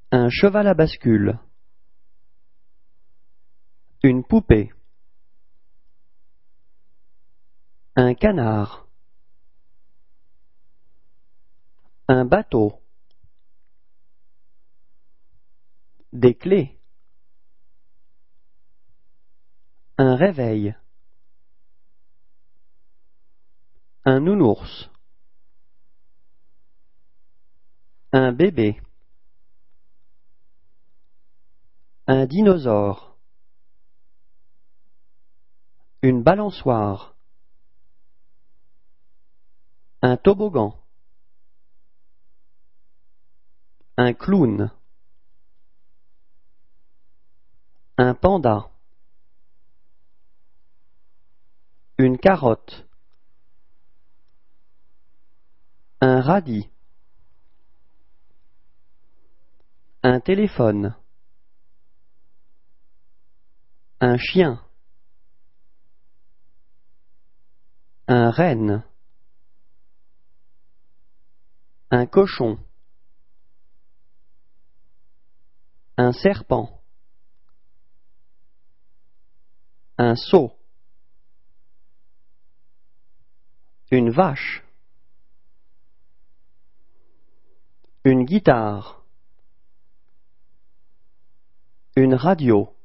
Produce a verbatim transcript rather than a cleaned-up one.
Un cheval à bascule. Une poupée. Un canard. Un bateau. Des clés. Un réveil. Un nounours. Un bébé. Un dinosaure. Une balançoire. Un toboggan. Un clown. Un panda. Une carotte. Un radis. Un téléphone. Un chien. Un renne. Un cochon. Un serpent. Un seau. Une vache. Une guitare. Une radio.